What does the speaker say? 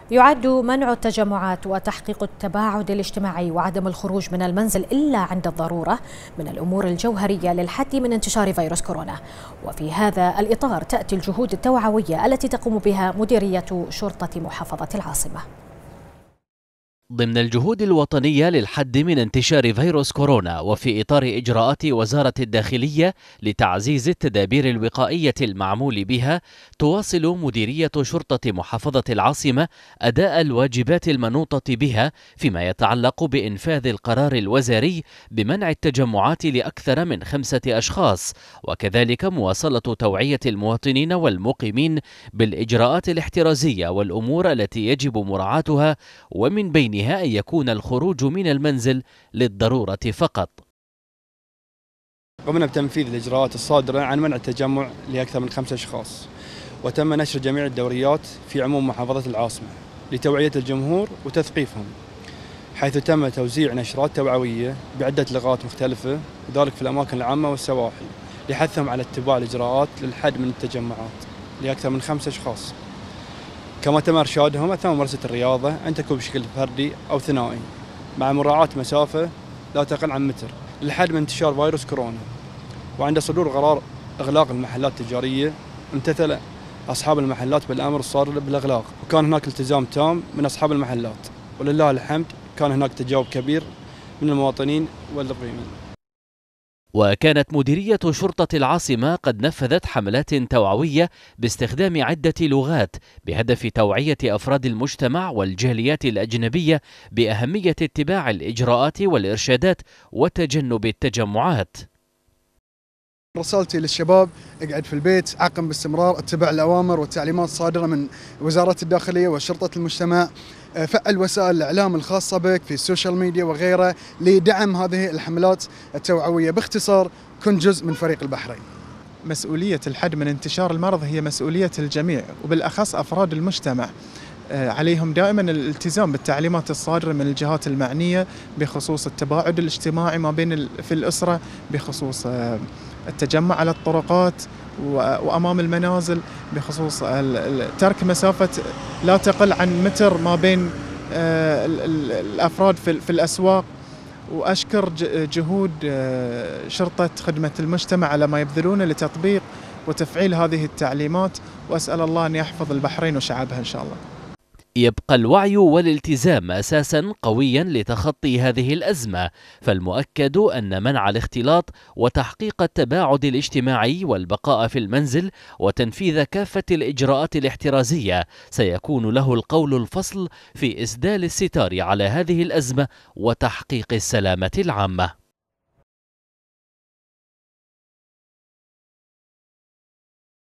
يعد منع التجمعات وتحقيق التباعد الاجتماعي وعدم الخروج من المنزل إلا عند الضرورة من الأمور الجوهرية للحد من انتشار فيروس كورونا. وفي هذا الإطار تأتي الجهود التوعوية التي تقوم بها مديرية شرطة محافظة العاصمة. ضمن الجهود الوطنية للحد من انتشار فيروس كورونا وفي إطار إجراءات وزارة الداخلية لتعزيز التدابير الوقائية المعمول بها، تواصل مديرية شرطة محافظة العاصمة أداء الواجبات المنوطة بها فيما يتعلق بإنفاذ القرار الوزاري بمنع التجمعات لأكثر من 5 أشخاص، وكذلك مواصلة توعية المواطنين والمقيمين بالإجراءات الاحترازية والأمور التي يجب مراعاتها، ومن بينها أن يكون الخروج من المنزل للضرورة فقط. قمنا بتنفيذ الإجراءات الصادرة عن منع التجمع لأكثر من 5 أشخاص، وتم نشر جميع الدوريات في عموم محافظة العاصمة لتوعية الجمهور وتثقيفهم، حيث تم توزيع نشرات توعوية بعدة لغات مختلفة، وذلك في الأماكن العامة والسواحل، لحثهم على اتباع الإجراءات للحد من التجمعات لأكثر من 5 أشخاص. كما تم إرشادهم أثناء ممارسة الرياضة أن تكون بشكل فردي أو ثنائي، مع مراعاة مسافة لا تقل عن متر للحد من انتشار فيروس كورونا. وعند صدور قرار إغلاق المحلات التجارية، امتثل أصحاب المحلات بالأمر الصادر بالإغلاق، وكان هناك التزام تام من أصحاب المحلات، ولله الحمد كان هناك تجاوب كبير من المواطنين والمقيمين. وكانت مديرية شرطة العاصمة قد نفذت حملات توعوية باستخدام عدة لغات بهدف توعية أفراد المجتمع والجاليات الأجنبية بأهمية اتباع الإجراءات والإرشادات وتجنب التجمعات. رسالتي للشباب: اقعد في البيت، عقم باستمرار، اتبع الأوامر والتعليمات الصادرة من وزارة الداخلية وشرطة المجتمع، فعل وسائل الإعلام الخاصة بك في السوشيال ميديا وغيرها لدعم هذه الحملات التوعوية. باختصار، كن جزء من فريق البحرين. مسؤولية الحد من انتشار المرض هي مسؤولية الجميع، وبالأخص أفراد المجتمع. عليهم دائما الالتزام بالتعليمات الصادرة من الجهات المعنية بخصوص التباعد الاجتماعي ما بين في الأسرة، بخصوص التجمع على الطرقات وأمام المنازل، بخصوص ترك مسافة لا تقل عن متر ما بين الأفراد في الأسواق. وأشكر جهود شرطة خدمة المجتمع على ما يبذلونه لتطبيق وتفعيل هذه التعليمات، وأسأل الله أن يحفظ البحرين وشعبها إن شاء الله. يبقى الوعي والالتزام أساسا قويا لتخطي هذه الأزمة، فالمؤكد أن منع الاختلاط وتحقيق التباعد الاجتماعي والبقاء في المنزل وتنفيذ كافة الإجراءات الاحترازية سيكون له القول الفصل في إسدال الستار على هذه الأزمة وتحقيق السلامة العامة.